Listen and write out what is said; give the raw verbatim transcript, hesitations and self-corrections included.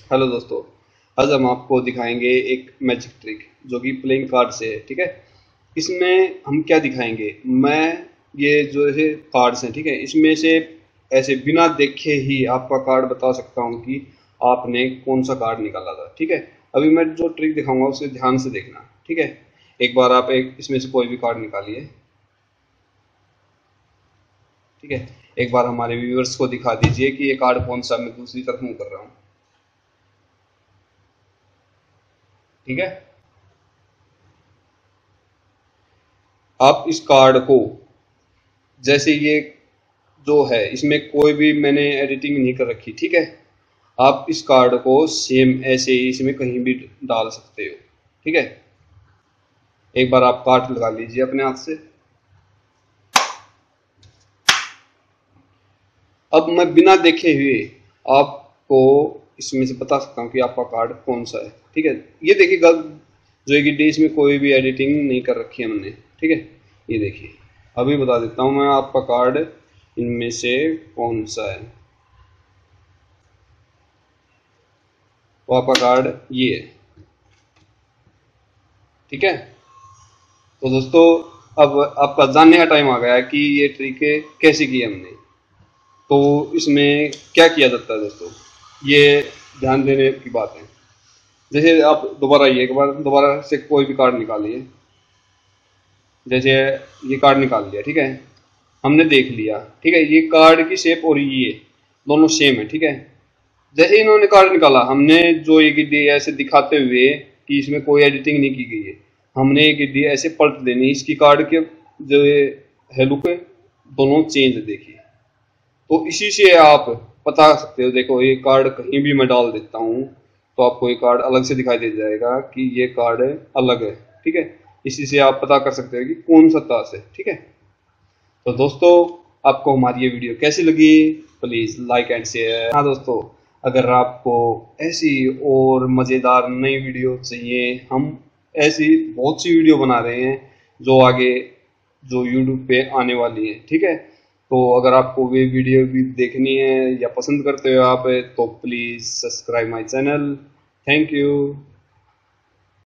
Hello दोस्तों, आज हम आपको दिखाएंगे एक मैजिक ट्रिक जो कि प्लेइंग कार्ड से है। ठीक है, इसमें हम क्या दिखाएंगे। मैं ये जो है कार्ड्स हैं, ठीक है, इसमें से ऐसे बिना देखे ही आपका कार्ड बता सकता हूँ कि आपने कौन सा कार्ड निकाला था। ठीक है, अभी मैं जो ट्रिक दिखाऊंगा उसे ध्यान से देखना। ठीक है, एक बार आप एक इसमें से कोई भी कार्ड निकालिए। ठीक है, एक बार हमारे व्यूअर्स को दिखा दीजिए कि ये कार्ड कौन सा मैं दूसरी तरफ मूव कर रहा हूँ। ठीक है, आप इस कार्ड को, जैसे ये जो है इसमें कोई भी मैंने एडिटिंग नहीं कर रखी। ठीक है, आप इस कार्ड को सेम ऐसे ही इसमें कहीं भी डाल सकते हो। ठीक है, एक बार आप कार्ड लगा लीजिए अपने हाथ से। अब मैं बिना देखे हुए आपको इसमें से बता सकता हूँ कि आपका कार्ड कौन सा है। ठीक है, ये देखिएगा जो है कि इसमें कोई भी एडिटिंग नहीं कर रखी है हमने। ठीक है, ये देखिए, अभी बता देता हूँ मैं आपका कार्ड इनमें से कौन सा है। तो आपका कार्ड ये है। ठीक है, तो दोस्तों अब आपका जानने का टाइम आ गया है कि ये ट्रिक कैसे की हमने। तो इसमें क्या किया जाता है दोस्तों, ये ध्यान देने की बात है। जैसे आप दोबारा ये एक बार दोबारा से कोई भी कार्ड निकालिए। जैसे ये कार्ड निकाल लिया, ठीक है, हमने देख लिया। ठीक है, ये कार्ड की शेप और ये दोनों सेम है। ठीक है, जैसे इन्होंने कार्ड निकाला, हमने जो ये गिद्दी ऐसे दिखाते हुए कि इसमें कोई एडिटिंग नहीं की गई है, हमने ये गिद्दी ऐसे पलट देनी। इसकी कार्ड के जो है लुक दोनों चेंज देखिए। तो इसी से आप बता सकते हो। देखो, ये कार्ड कहीं भी मैं डाल देता हूँ तो आपको ये कार्ड अलग से दिखाई दे जाएगा कि ये कार्ड अलग है। ठीक है, इसी से आप पता कर सकते हो कि कौन सा ताश है। ठीक है, तो दोस्तों आपको हमारी ये वीडियो कैसी लगी, प्लीज लाइक एंड शेयर। हाँ दोस्तों, अगर आपको ऐसी और मज़ेदार नई वीडियो चाहिए, हम ऐसी बहुत सी वीडियो बना रहे हैं जो आगे जो यूट्यूब पे आने वाली है। ठीक है, तो अगर आपको वे वीडियो भी देखनी है या पसंद करते हो आप, तो please subscribe my channel. Thank you.